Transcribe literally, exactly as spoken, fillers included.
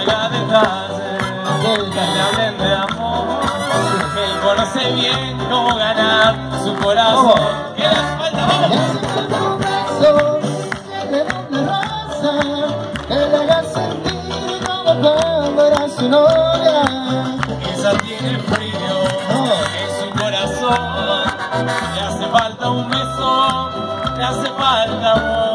haga detalles, que le hablen de amor, que él conoce bien cómo ganar su corazón. ¿Qué les falta? ¡Vamos! Que le doble raza, que le haga sentir como cuando era su novia. Ella tiene frío en su corazón, le hace falta un beso, le hace falta amor.